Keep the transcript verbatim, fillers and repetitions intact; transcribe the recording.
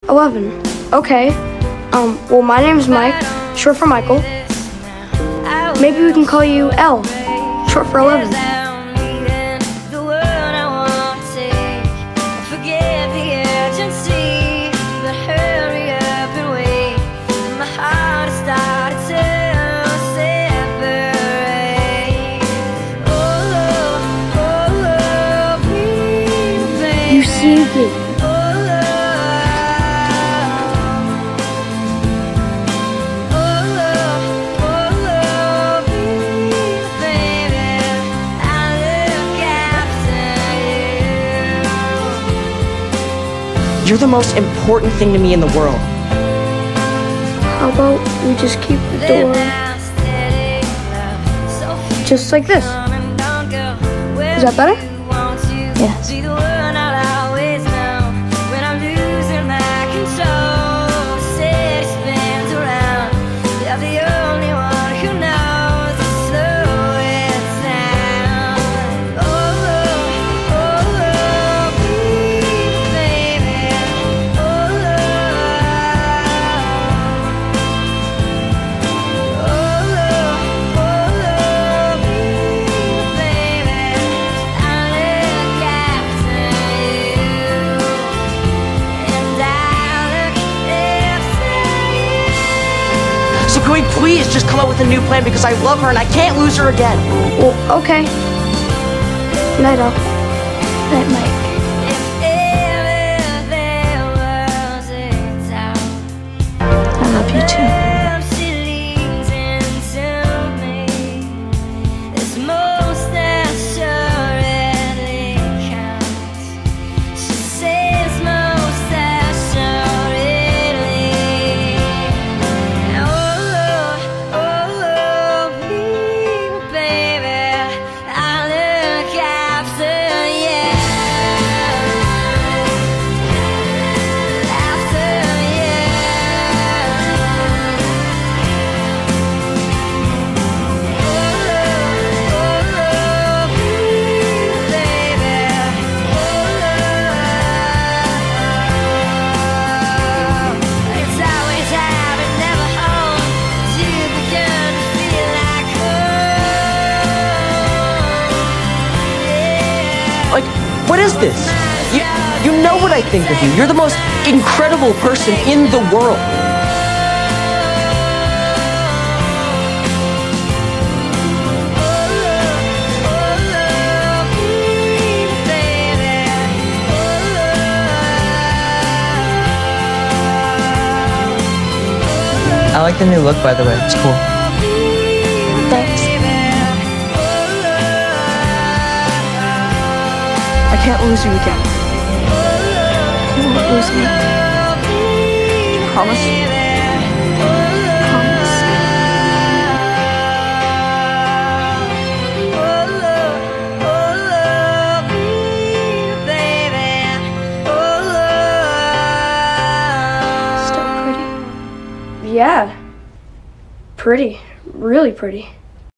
eleven. Okay. Um, well, my name's Mike, short for Michael. Maybe we can call you L, short for eleven. You saved it. You're the most important thing to me in the world. How about we just keep the door just like this? Is that better? Yes. So can we please just come up with a new plan, because I love her and I can't lose her again. Well, okay. Night, Al. Night, Mike. I love you too. Like, what is this? You, you know what I think of you. You're the most incredible person in the world. I like the new look, by the way. It's cool. Thanks. I can't lose you again. You won't lose me. Promise? Promise. Still pretty? Yeah. Pretty. Really pretty.